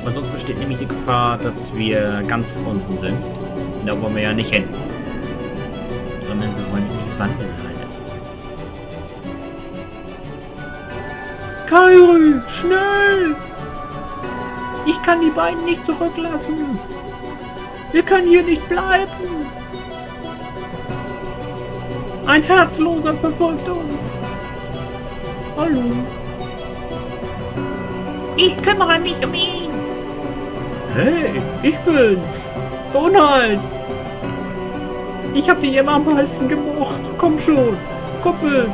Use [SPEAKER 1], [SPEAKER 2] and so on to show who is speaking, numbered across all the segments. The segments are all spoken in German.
[SPEAKER 1] Weil sonst besteht nämlich die Gefahr, dass wir ganz unten sind. Und da wollen wir ja nicht hin. Sondern wir wollen in die Wandelhalle. Kairi, schnell! Ich kann die beiden nicht zurücklassen. Wir können hier nicht bleiben. Ein Herzloser verfolgt uns. Hallo. Ich kümmere mich um ihn. Hey, ich bin's. Donald. Ich hab dich immer am meisten gemocht. Komm schon, Kuppel.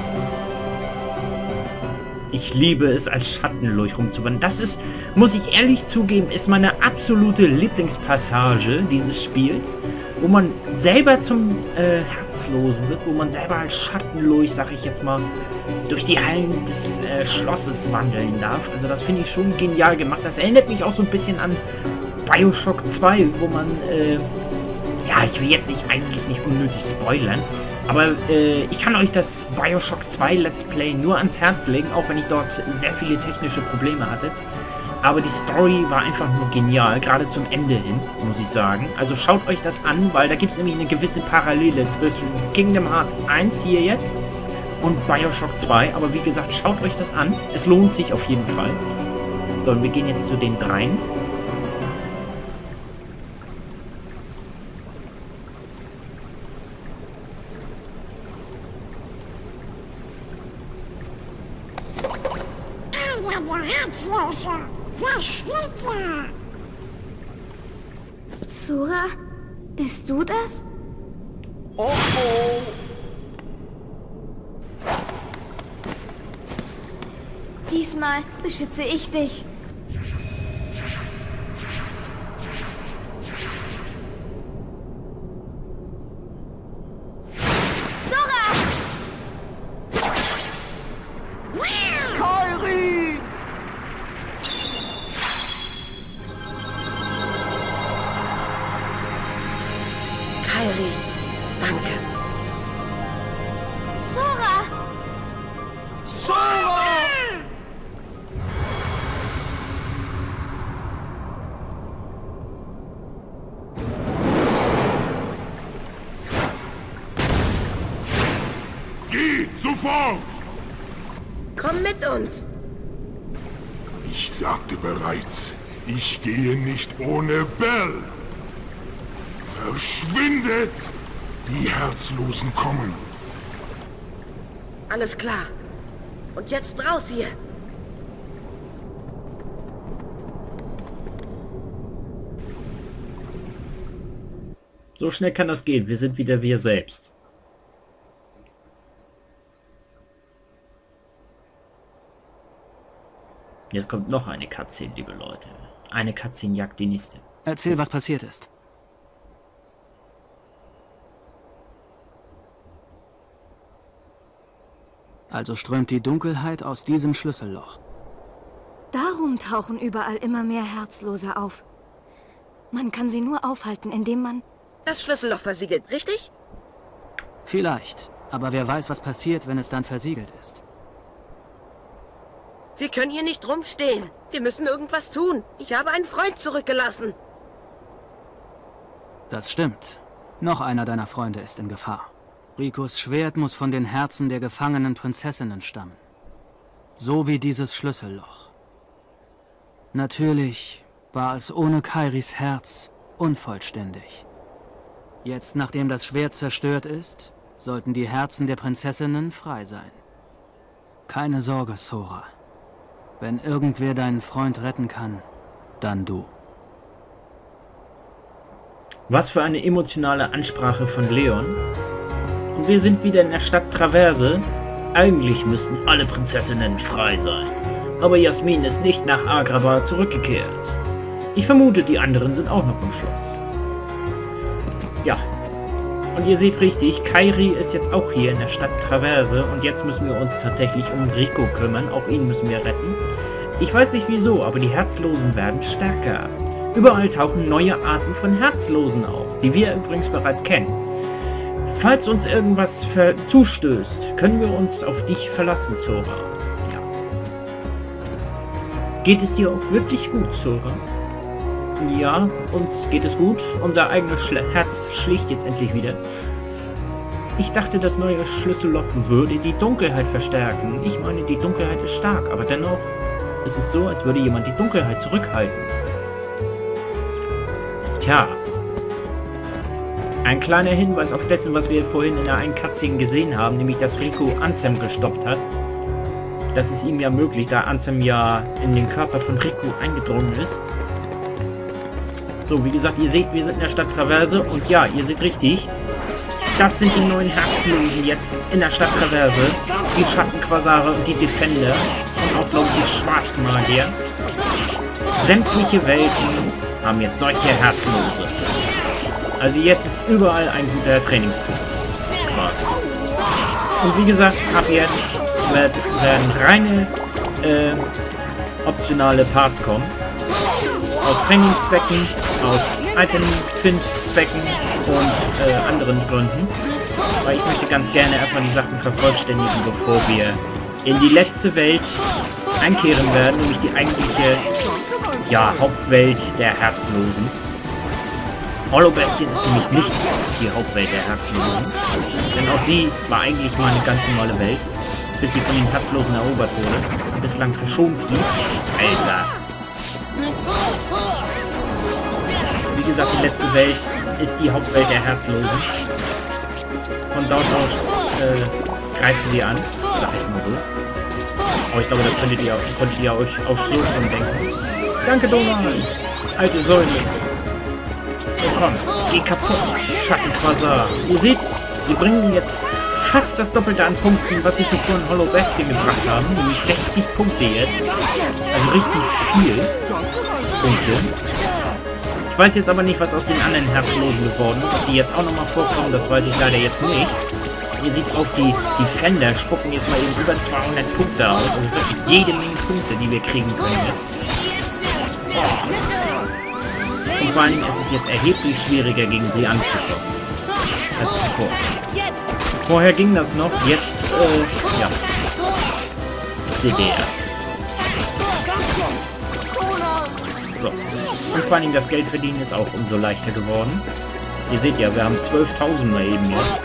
[SPEAKER 1] Ich liebe es, als Schattenlurch rumzuwandern. Das ist, muss ich ehrlich zugeben, ist meine absolute Lieblingspassage dieses Spiels, wo man selber zum Herzlosen wird, wo man selber als Schattenlurch, sag ich jetzt mal, durch die Hallen des Schlosses wandeln darf. Also das finde ich schon genial gemacht. Das erinnert mich auch so ein bisschen an BioShock 2, wo man, ja, ich will jetzt eigentlich nicht unnötig spoilern, aber ich kann euch das BioShock 2 Let's Play nur ans Herz legen, auch wenn ich dort sehr viele technische Probleme hatte. Aber die Story war einfach nur genial, gerade zum Ende hin, muss ich sagen. Also schaut euch das an, weil da gibt es nämlich eine gewisse Parallele zwischen Kingdom Hearts 1 hier jetzt und BioShock 2. Aber wie gesagt, schaut euch das an. Es lohnt sich auf jeden Fall. So, und wir gehen jetzt zu den dreien.
[SPEAKER 2] Herzloser! Verschwinde!
[SPEAKER 3] Sora? Bist du das?
[SPEAKER 2] Oh oh!
[SPEAKER 3] Diesmal beschütze ich dich.
[SPEAKER 4] Kairi, danke.
[SPEAKER 3] Sora!
[SPEAKER 2] Sora!
[SPEAKER 5] Geh sofort!
[SPEAKER 4] Komm mit uns.
[SPEAKER 5] Ich sagte bereits, ich gehe nicht ohne Belle. Verschwindet! Die Herzlosen kommen.
[SPEAKER 4] Alles klar. Und jetzt raus hier.
[SPEAKER 1] So schnell kann das gehen. Wir sind wieder wir selbst. Jetzt kommt noch eine Cutscene, liebe Leute. Eine Cutscene jagt die nächste.
[SPEAKER 6] Erzähl, was passiert ist. Also strömt die Dunkelheit aus diesem Schlüsselloch.
[SPEAKER 3] Darum tauchen überall immer mehr Herzlose auf. Man kann sie nur aufhalten, indem man...
[SPEAKER 4] Das Schlüsselloch versiegelt, richtig?
[SPEAKER 6] Vielleicht. Aber wer weiß, was passiert, wenn es dann versiegelt ist.
[SPEAKER 4] Wir können hier nicht rumstehen. Wir müssen irgendwas tun. Ich habe einen Freund zurückgelassen.
[SPEAKER 6] Das stimmt. Noch einer deiner Freunde ist in Gefahr. Ricos Schwert muss von den Herzen der gefangenen Prinzessinnen stammen. So wie dieses Schlüsselloch. Natürlich war es ohne Kairis Herz unvollständig. Jetzt, nachdem das Schwert zerstört ist, sollten die Herzen der Prinzessinnen frei sein. Keine Sorge, Sora. Wenn irgendwer deinen Freund retten kann, dann du.
[SPEAKER 1] Was für eine emotionale Ansprache von Leon. Und wir sind wieder in der Stadt Traverse. Eigentlich müssten alle Prinzessinnen frei sein. Aber Jasmin ist nicht nach Agrabah zurückgekehrt. Ich vermute, die anderen sind auch noch im Schloss. Ja. Und ihr seht richtig, Kairi ist jetzt auch hier in der Stadt Traverse. Und jetzt müssen wir uns tatsächlich um Rico kümmern. Auch ihn müssen wir retten. Ich weiß nicht wieso, aber die Herzlosen werden stärker. Überall tauchen neue Arten von Herzlosen auf, die wir übrigens bereits kennen. Falls uns irgendwas zustößt, können wir uns auf dich verlassen, Sora. Ja. Geht es dir auch wirklich gut, Sora? Ja, uns geht es gut. Unser eigenes Herz schlägt jetzt endlich wieder. Ich dachte, das neue Schlüsselloch würde die Dunkelheit verstärken. Ich meine, die Dunkelheit ist stark, aber dennoch ist es so, als würde jemand die Dunkelheit zurückhalten. Tja. Ein kleiner Hinweis auf dessen, was wir vorhin in der einen Cutscene gesehen haben, nämlich dass Riku Ansem gestoppt hat. Das ist ihm ja möglich, da Ansem ja in den Körper von Riku eingedrungen ist. So, wie gesagt, ihr seht, wir sind in der Stadt Traverse und ja, ihr seht richtig, das sind die neuen Herzlosen jetzt in der Stadt Traverse. Die Schattenquasare und die Defender und auch, glaube ich, die Schwarzmagier. Sämtliche Welten haben jetzt solche Herzlose. Also jetzt ist überall ein guter Trainingsplatz. Quasi. Und wie gesagt, ab jetzt werden reine optionale Parts kommen. Aus Trainingszwecken, aus Item-Find-Zwecken und anderen Gründen. Weil ich möchte ganz gerne erstmal die Sachen vervollständigen, bevor wir in die letzte Welt einkehren werden, nämlich die eigentliche, ja, Hauptwelt der Herzlosen. Hollow-Bestien ist nämlich nicht die Hauptwelt der Herzlosen, denn auch sie war eigentlich mal eine ganz normale Welt, bis sie von den Herzlosen erobert wurde und bislang verschont blieb. Alter! Wie gesagt, die letzte Welt ist die Hauptwelt der Herzlosen. Von dort aus greifen sie an, sag ich mal so. Aber ich glaube, das konntet ihr euch auch so schon denken. Danke, Donald! Alte Säule! So, komm, geh kaputt, Schattenquasar. Ihr seht, wir bringen jetzt fast das Doppelte an Punkten, was sie zuvor in Hollow-Bestien gebracht haben. Nämlich 60 Punkte jetzt. Also richtig viel Punkte. Ich weiß jetzt aber nicht, was aus den anderen Herzlosen geworden ist. Ob die jetzt auch nochmal vorkommen, das weiß ich leider jetzt nicht. Ihr seht auch, die Fender spucken jetzt mal eben über 200 Punkte aus. Also wirklich jede Menge Punkte, die wir kriegen können jetzt. Und vor allem ist es jetzt erheblich schwieriger, gegen sie anzukommen. Als zuvor. Vorher ging das noch, jetzt, ja. Seht ihr. So. Und vor allem das Geld verdienen ist auch umso leichter geworden. Ihr seht ja, wir haben 12.000 mal eben jetzt.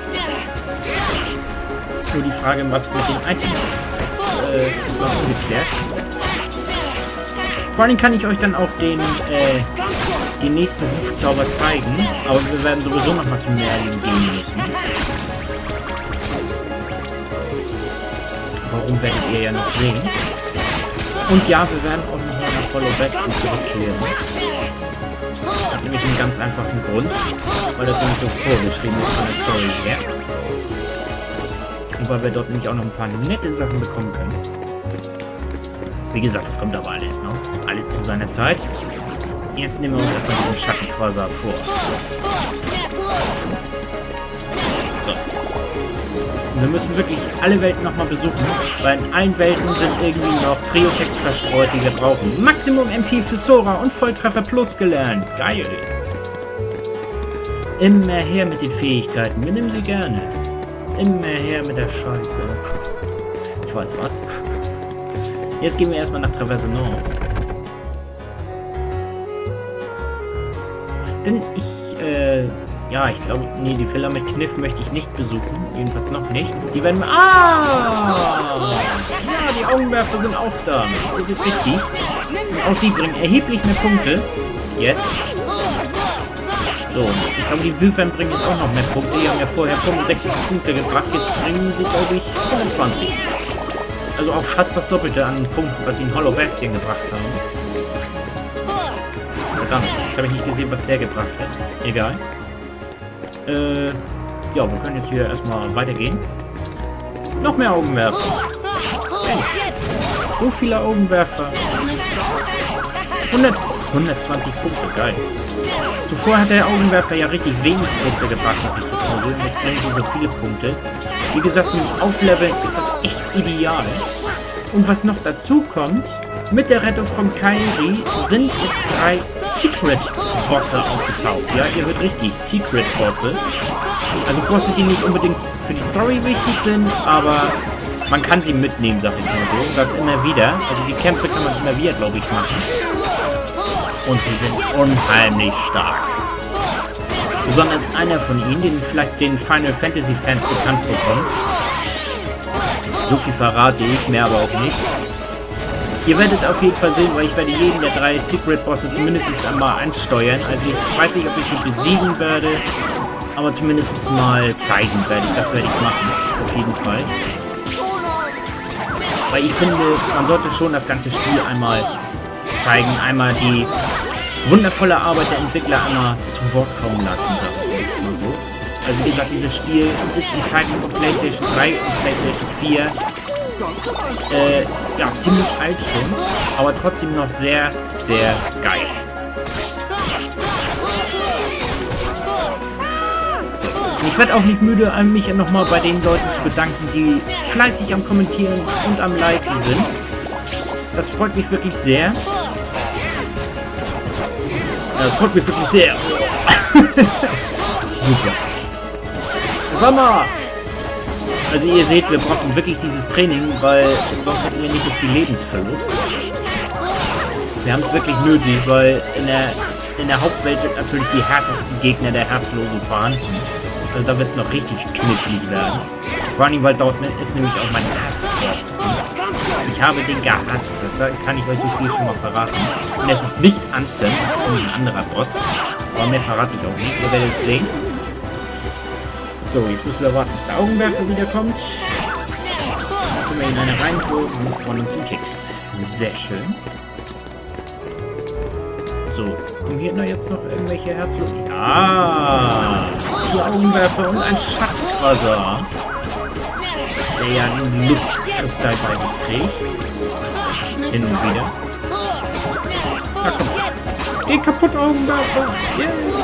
[SPEAKER 1] Nur die Frage, was mit den Items ist noch ungeklärt. Vor allem kann ich euch dann auch den nächsten Rufzauber zeigen, aber wir werden sowieso nochmal zum Merlin gehen müssen. Warum werdet ihr ja noch sehen? Und ja, wir werden auch nochmal nach Hollow-Bestien zurückkehren. Das hat nämlich einen ganz einfachen Grund, weil das nämlich so vorgeschrieben ist von der Story her. Und weil wir dort nämlich auch noch ein paar nette Sachen bekommen können. Wie gesagt, das kommt aber alles noch. Alles zu seiner Zeit. Jetzt nehmen wir uns erstmal diesen Schattenquasar vor. So. Und wir müssen wirklich alle Welten nochmal besuchen, weil in allen Welten sind irgendwie noch Trio-Text verstreut, die wir brauchen. Maximum MP für Sora und Volltreffer Plus gelernt. Geil. Immer her mit den Fähigkeiten. Wir nehmen sie gerne. Immer her mit der Scheiße. Ich weiß was. Jetzt gehen wir erstmal nach Traverse Nord. Denn ich, ja, ich glaube, nee, die Villa mit Kniff möchte ich nicht besuchen. Jedenfalls noch nicht. Die werden... Ah! Ja, die Augenwerfer sind auch da. Das ist richtig. Und auch sie bringen erheblich mehr Punkte. Jetzt. So, ich glaube, die Wülfern bringen jetzt auch noch mehr Punkte. Die haben ja vorher 65 Punkte gebracht. Jetzt bringen sie, glaube ich, 25. Also auch fast das Doppelte an Punkten, was sie in Hollow-Bestien gebracht haben. Verdammt, jetzt habe ich nicht gesehen, was der gebracht hat. Egal. Ja, wir können jetzt hier erstmal weitergehen. Noch mehr Augenwerfer. Mensch, so viele Augenwerfer. 120 Punkte, geil. Zuvor hat der Augenwerfer ja richtig wenig Punkte gebracht, habe ich das mal so. Jetzt bringen sie so viele Punkte. Wie gesagt, zum Aufleveln ist das echt ideal. Und was noch dazu kommt, mit der Rettung von Kairi sind jetzt 3 Secret-Bosse aufgetaucht. Ja, ihr hört richtig, Secret-Bosse. Also Bosse, die nicht unbedingt für die Story wichtig sind, aber man kann sie mitnehmen, sag ich mal so. Und das immer wieder. Also die Kämpfe kann man immer wieder, glaube ich, machen. Und sie sind unheimlich stark. Besonders einer von ihnen, den vielleicht den Final Fantasy Fans bekannt bekommt. So viel verrate ich, mehr aber auch nicht. Ihr werdet auf jeden Fall sehen, weil ich werde jeden der 3 Secret Bosse zumindest einmal ansteuern. Also ich weiß nicht, ob ich sie besiegen werde, aber zumindest mal zeigen werde ich. Das werde ich machen, auf jeden Fall. Weil ich finde, man sollte schon das ganze Spiel einmal zeigen, einmal die wundervolle Arbeit der Entwickler einmal zum Wort kommen lassen, sag ich mal so. Also wie gesagt, dieses Spiel ist in Zeiten von PlayStation 3 und PlayStation 4 ja, ziemlich alt schon, aber trotzdem noch sehr, sehr geil. Ich werde auch nicht müde, mich nochmal bei den Leuten zu bedanken, die fleißig am Kommentieren und am Liken sind. Das freut mich wirklich sehr. Das freut mich wirklich sehr. Super. Sag mal! Also ihr seht, wir brauchen wirklich dieses Training, weil sonst hätten wir nicht so viel Lebensverlust. Wir haben es wirklich nötig, weil in der Hauptwelt sind natürlich die härtesten Gegner der Herzlosen vorhanden. Also da wird es noch richtig knifflig werden. Vor allem, weil dort ist nämlich auch mein Hassboss. Ich habe den gehasst, das kann ich euch so viel schon mal verraten. Und es ist nicht Ansem, es ist ein anderer Boss. Aber mehr verrate ich auch nicht, ihr werdet es sehen. So, jetzt müssen wir warten, bis der Augenwerfer wiederkommt. Dann kommen wir in eine Reihentour und freuen uns den Keks. Sehr schön. So, kommen hier noch jetzt noch irgendwelche Herzlosen? Ja! Die Augenwerfer und ein Schatzquasar, der ja einen Luftkristall bei sich trägt. Hin und wieder. Na komm schon. Geh kaputt, Augenwerfer! Yeah.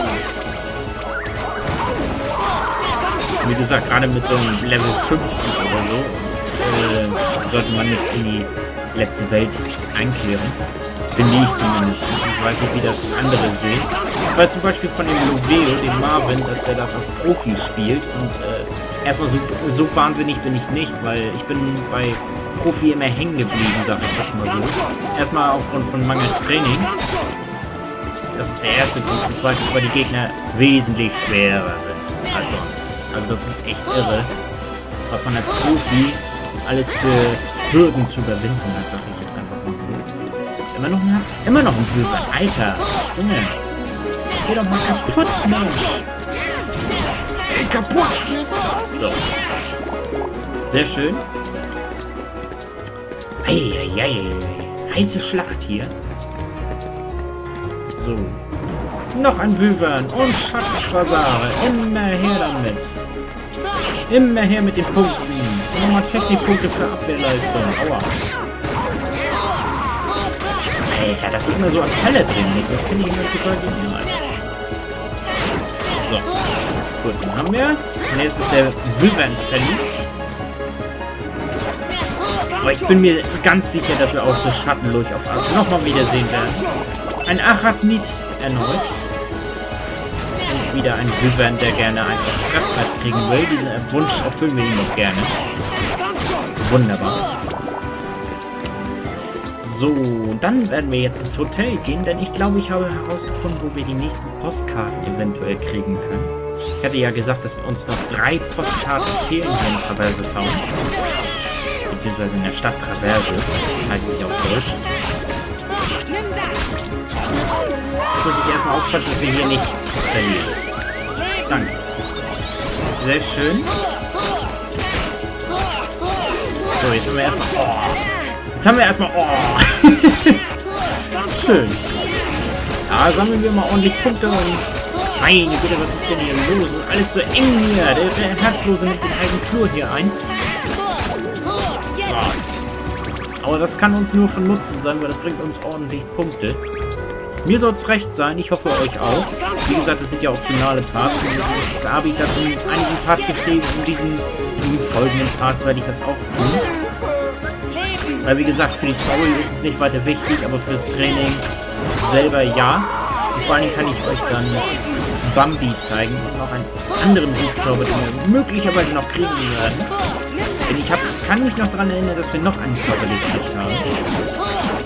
[SPEAKER 1] Wie gesagt, gerade mit so einem Level 50 oder so, sollte man nicht in die letzte Welt einkehren. Finde ich zumindest. Ich weiß nicht, wie das andere sehen. Ich weiß zum Beispiel von dem Loveo, dem Marvin, dass er das auf Profi spielt. Und erstmal so wahnsinnig bin ich nicht, weil ich bin bei Profi immer hängen geblieben, sag ich jetzt mal so. Erstmal aufgrund von mangels Training. Das ist der erste Punkt. Und zweitens, weil die Gegner wesentlich schwerer sind als sonst. Also das ist echt irre, was man als Profi alles für Hürden zu überwinden hat, sag ich jetzt einfach mal so. Immer noch ein Silber. Alter, Junge. Geh doch mal kaputt, Mensch. Ey, kaputt. So. Sehr schön. Eieiei. Heiße Schlacht hier. So. Noch ein Wyvern und Schattenquasare. Immer her damit. Immer her mit den Punkten. Nochmal Technikpunkte für Abwehrleistung. Aua. Alter, das ist immer so an Fälle drin. Das finde ich immer total genial. So. Gut, den haben wir. Nächstes ist der Wyvern-Fällig. Aber ich bin mir ganz sicher, dass wir auch so Schattenlurch auf Ast nochmal wiedersehen werden. Ein Arachnid erneut. Und wieder ein Wyvern, der gerne einfach Fressbrett kriegen will. Diesen Wunsch erfüllen wir ihm noch gerne. Wunderbar. So, dann werden wir jetzt ins Hotel gehen, denn ich glaube, ich habe herausgefunden, wo wir die nächsten Postkarten eventuell kriegen können. Ich hatte ja gesagt, dass wir uns noch 3 Postkarten fehlen hier in Traverse Town. Beziehungsweise in der Stadt Traverse, heißt es ja auf Deutsch. Jetzt muss ich erstmal aufpassen, dass wir hier nicht verlieren. Danke. Sehr schön. So, jetzt haben wir erstmal... Oh. Jetzt haben wir erstmal... Oh. Schön. Ja, sammeln wir mal ordentlich Punkte und... Meine Güte, was ist denn hier los? Alles so eng hier. Der Herzlose nimmt den eigenen Flur hier ein. So. Aber das kann uns nur von Nutzen sein, weil das bringt uns ordentlich Punkte. Mir soll es recht sein, ich hoffe euch auch. Wie gesagt, das sind ja optionale Parts. Da habe ich das in einigen Parts geschrieben. In diesen folgenden Parts werde ich das auch tun. Weil wie gesagt, für die Story ist es nicht weiter wichtig, aber fürs Training selber ja. Und vor allem kann ich euch dann Bambi zeigen und noch einen anderen Buchstabe, den wir möglicherweise noch kriegen werden. Denn ich kann mich noch daran erinnern, dass wir noch einen Zauber gekriegt haben.